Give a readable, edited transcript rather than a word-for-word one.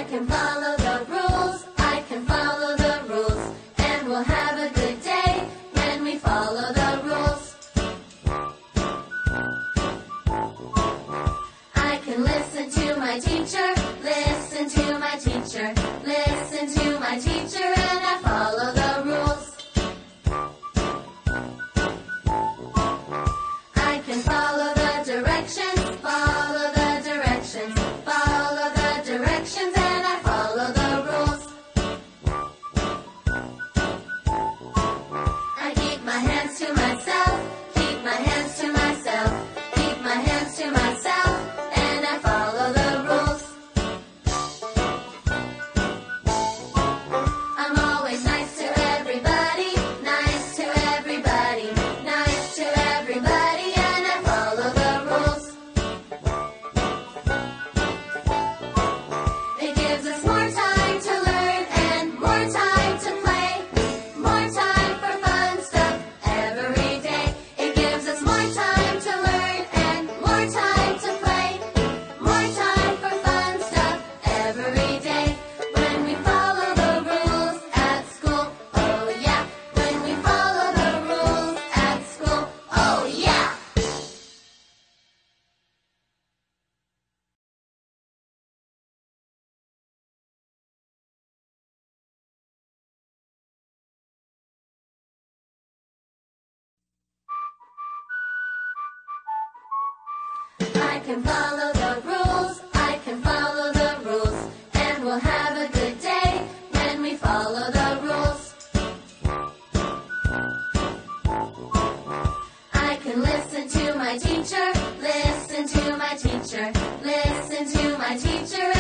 can follow the rules, I can follow the rules, and we'll have a good day when we follow the rules. I can listen to my teacher, listen to my teacher, listen to my teacher, and I follow the rules. I can follow the directions, follow the directions, follow the directions, and I follow the rules. I keep my hands to myself, keep my hands to myself, keep my hands to myself, and I follow the rules. I'm always nice to everybody, nice to everybody, nice to everybody, and I follow the rules. It gives us more time to learn and more time to play, more time for fun stuff every day. It gives us more time to learn and more time to play, more time for fun stuff every day. When we follow the rules at school, oh yeah. When we follow the rules at school, oh yeah. I can follow the rules, I can follow the rules, and we'll have a good day when we follow the rules. I can listen to my teacher, listen to my teacher, listen to my teacher,